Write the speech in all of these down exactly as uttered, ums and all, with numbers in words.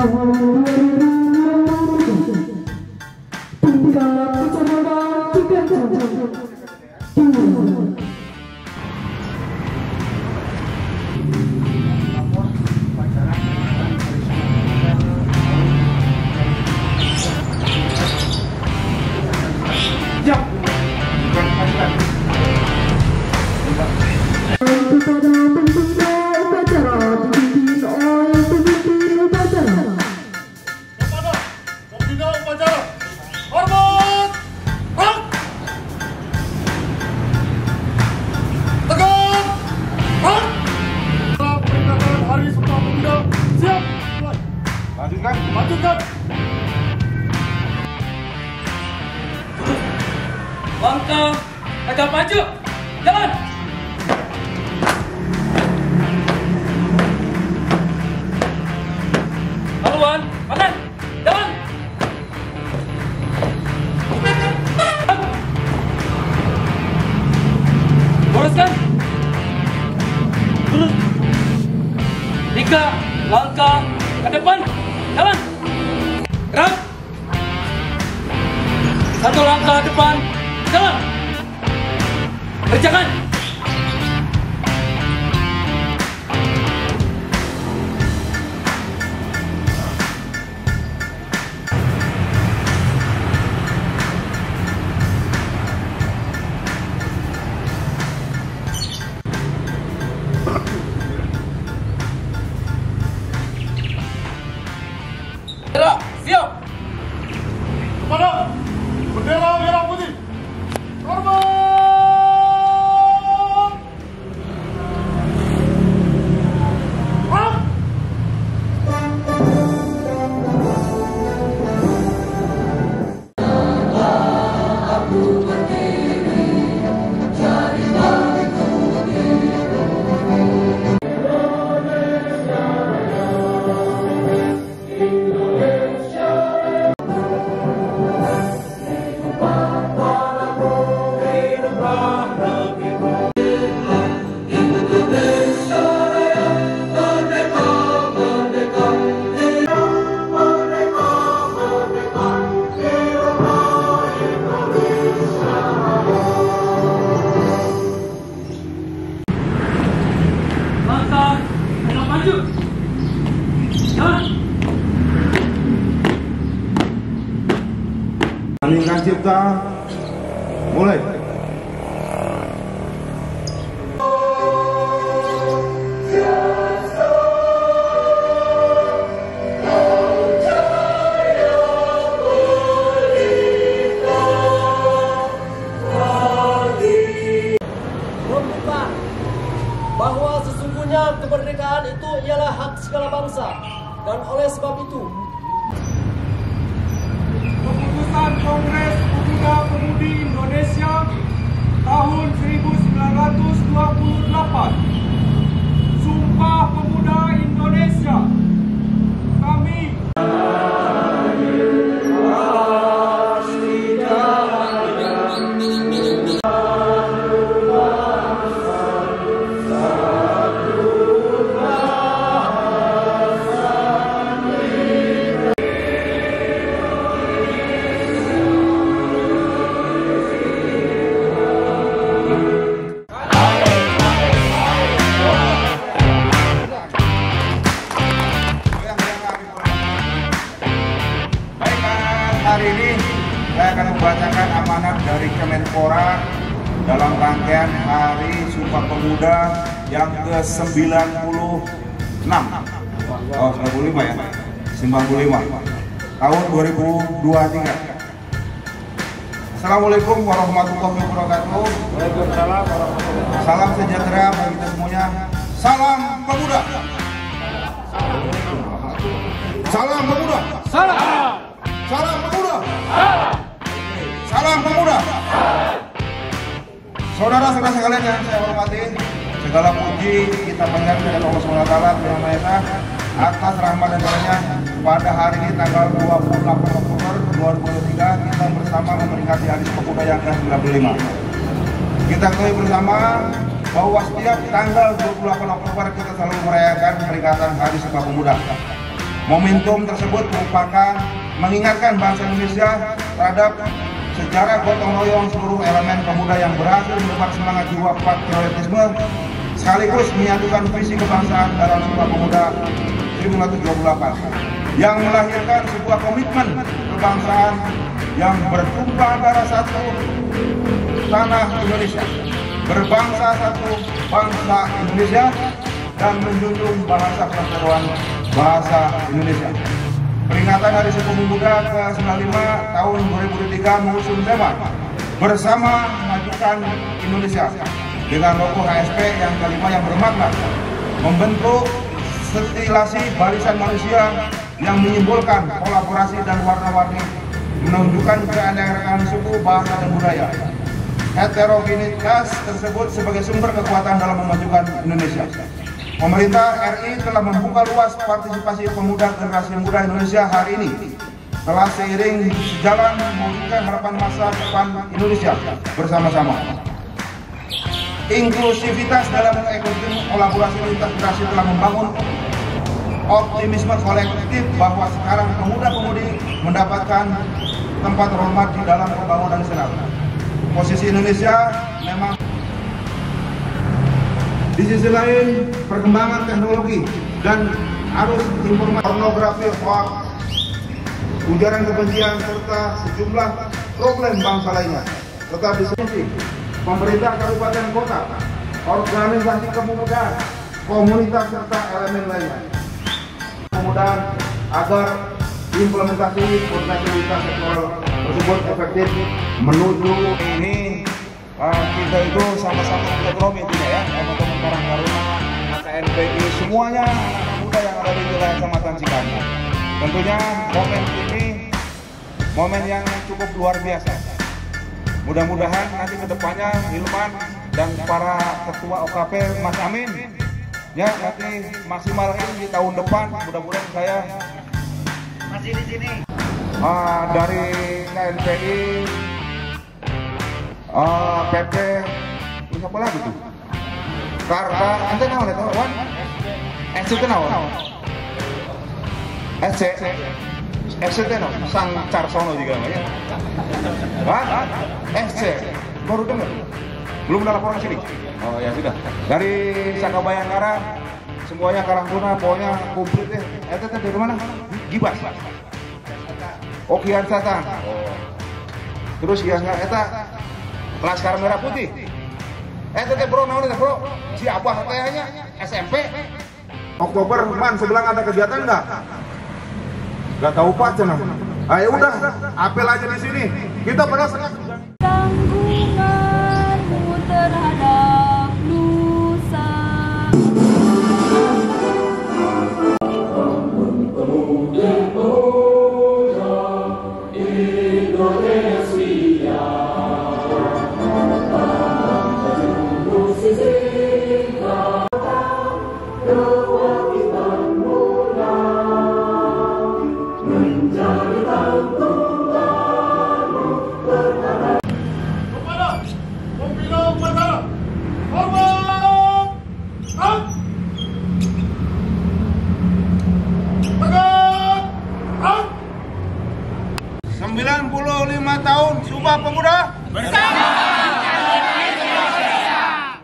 tahun dua ribu dua puluh tingkat kecamatan Ciganjur Timur. Lanjutkan, lanjutkan. Langkah, agak maju, jalan. Haluan, kanan, jalan. Luruskan. Lurus. Tiga langkah ke depan. Jalan. Gerak. Satu langkah depan. Jalan. Kerjakan. Gerak, siap. Kepada bendera merah putih. Korban. Hah? Lingkar Cipta, mulai. Meminta bahwa sesungguhnya kemerdekaan itu ialah hak segala bangsa, dan oleh sebab itu Keputusan Kongres Pemuda-Pemudi Indonesia tahun seribu sembilan ratus dua puluh delapan, Sumpah Pemuda Indonesia, kami hari ini saya akan membacakan amanat dari Kemenpora dalam rangkaian Hari Sumpah Pemuda yang ke sembilan puluh enam. Oh, sembilan puluh lima ya? sembilan puluh lima. Tahun dua ribu dua puluh tiga. Assalamualaikum warahmatullahi wabarakatuh. Waalaikumsalam warahmatullahi wabarakatuh. Salam sejahtera bagi kita semuanya. Salam pemuda. Salam pemuda. Salam. Salam pemuda. Salam pemuda. Saudara-saudara sekalian yang saya hormati, segala puji kita panjatkan kepada Allah subhanahu wa taala yang Maha Esa atas rahmat dan karunia. Pada hari ini tanggal dua puluh delapan Oktober dua ribu dua puluh tiga kita bersama memperingati Hari Pemuda yang ke sembilan puluh lima. Kita ketahui bersama bahwa setiap tanggal dua puluh delapan Oktober kita selalu merayakan peringatan Hari Sumpah Pemuda. Momentum tersebut merupakan mengingatkan bangsa Indonesia terhadap sejarah gotong royong seluruh elemen pemuda yang berhasil menebar semangat jiwa patriotisme sekaligus menyatukan visi kebangsaan dalam Sumpah Pemuda seribu sembilan ratus dua puluh delapan yang melahirkan sebuah komitmen kebangsaan yang bertumpah darah satu tanah Indonesia, berbangsa satu bangsa Indonesia, dan menjunjung bahasa persatuan bahasa Indonesia. Peringatan Hari Sumpah Pemuda ke sembilan puluh lima tahun dua ribu dua puluh tiga mengusung tema Bersama Majukan Indonesia dengan logo H S P yang kelima yang bermakna membentuk stilasi barisan manusia yang menyimbolkan kolaborasi dan warna-warni, menunjukkan keanekaragaman suku, bahasa, dan budaya. Heterogenitas tersebut sebagai sumber kekuatan dalam memajukan Indonesia. Pemerintah R I telah membuka luas partisipasi pemuda generasi muda Indonesia hari ini, telah seiring sejalan mewujudkan harapan masa depan Indonesia bersama-sama. Inklusivitas dalam ekosistem kolaborasi lintas generasi telah membangun optimisme kolektif bahwa sekarang pemuda-pemudi mendapatkan tempat hormat di dalam pembangunan nasional. Posisi Indonesia memang. Di sisi lain, perkembangan teknologi dan arus informasi, pornografi, hoax, ujaran kebencian, serta sejumlah problem bangsa lainnya tetap disebut pemerintah kabupaten kota, organisasi kepemudaan, komunitas, serta elemen lainnya. Kemudahan agar implementasi koordinasi lintas sektoral tersebut efektif menuju ini. Uh, kita itu sama-sama kompromi intinya ya, teman-teman Karang Taruna, K N P I, semuanya anak muda yang ada di wilayah Kecamatan Cikanjung. Tentunya momen ini momen yang cukup luar biasa. Mudah-mudahan nanti kedepannya Hilman dan para ketua O K P Mas Amin ya nanti maksimalkan di tahun depan. Mudah-mudahan saya masih di sini uh, dari K N P I. Uh, P P, ini apa lagi tuh? Karena, ente naon itu, Wan? S C itu naon? S C? S C itu naon? Sang Carsono juga namanya. Hah? S C? Baru dengar? Belum ada laporan sini? Oh ya sudah. Dari Saka Bayangkara, semuanya Karang Taruna, pokoknya komplit deh. Ente dari mana? Gibas? Oh, Kian Satan. Oh. Terus Kian Satan, eta Laskar Merah Putih. Eh teh bro, naon teh bro? Si Abah kayaknya S M P. Oktober man sebelah ada kegiatan enggak? Enggak tahu Pak cenah. Ayo udah, apel aja di sini. Kita pada senang. Tanggunganmu terhadap nusa. sembilan puluh lima tahun Sumpah Pemuda bersama Indonesia.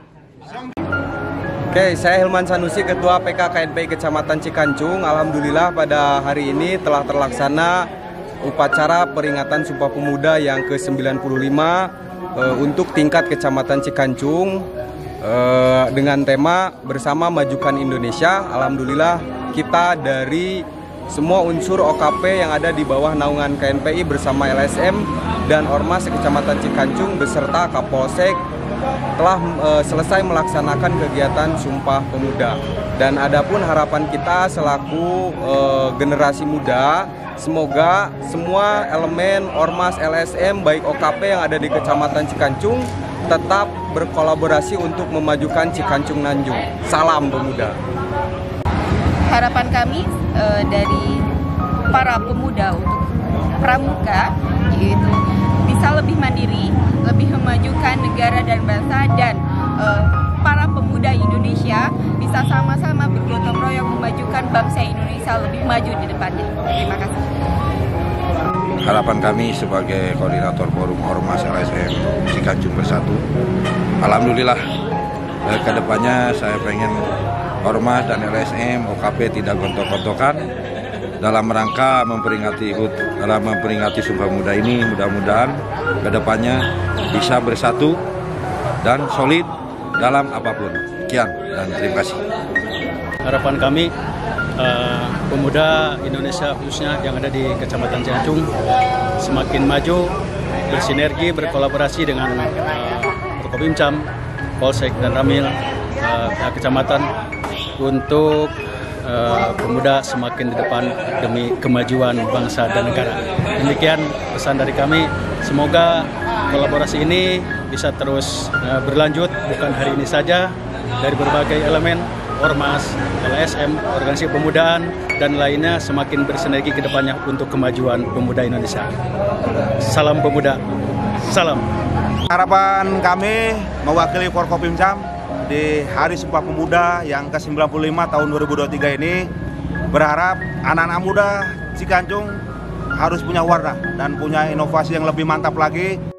Oke, saya Hilman Sanusi, Ketua P K K N P I Kecamatan Cikanjung. Alhamdulillah pada hari ini telah terlaksana upacara peringatan Sumpah Pemuda yang ke sembilan puluh lima uh, untuk tingkat Kecamatan Cikanjung uh, dengan tema Bersama Majukan Indonesia. Alhamdulillah kita dari semua unsur O K P yang ada di bawah naungan K N P I bersama L S M dan Ormas Kecamatan Cikanjung beserta Kapolsek telah e, selesai melaksanakan kegiatan Sumpah Pemuda. Dan adapun harapan kita selaku e, generasi muda, semoga semua elemen Ormas L S M baik O K P yang ada di Kecamatan Cikanjung tetap berkolaborasi untuk memajukan Cikanjung Nanjung. Salam pemuda. Harapan kami e, dari para pemuda untuk pramuka yaitu bisa lebih mandiri, lebih memajukan negara dan bangsa, dan e, para pemuda Indonesia bisa bersama-sama bergotong royong memajukan bangsa Indonesia lebih maju di depannya. Terima kasih. Harapan kami sebagai koordinator forum Ormas L S M Cikanjung Bersatu, alhamdulillah eh, ke depannya saya pengen Ormas dan L S M O K P tidak gontok-gontokan dalam rangka memperingati H U T, dalam memperingati Sumpah Pemuda ini. Mudah-mudahan ke depannya bisa bersatu dan solid dalam apapun. Sekian dan terima kasih. Harapan kami uh, pemuda Indonesia khususnya yang ada di Kecamatan Cikanjung semakin maju, bersinergi, berkolaborasi dengan uh, Forkopimcam, Polsek dan Ramil, uh, kecamatan untuk uh, pemuda semakin di depan demi kemajuan bangsa dan negara. Demikian pesan dari kami. Semoga kolaborasi ini bisa terus uh, berlanjut, bukan hari ini saja, dari berbagai elemen, Ormas, L S M, organisasi pemudaan, dan lainnya semakin bersinergi ke depannya untuk kemajuan pemuda Indonesia. Salam pemuda, salam. Harapan kami mewakili Forkopimcam di Hari Sumpah Pemuda yang ke sembilan puluh lima tahun dua ribu dua puluh tiga ini, berharap anak-anak muda Cikanjung harus punya warna dan punya inovasi yang lebih mantap lagi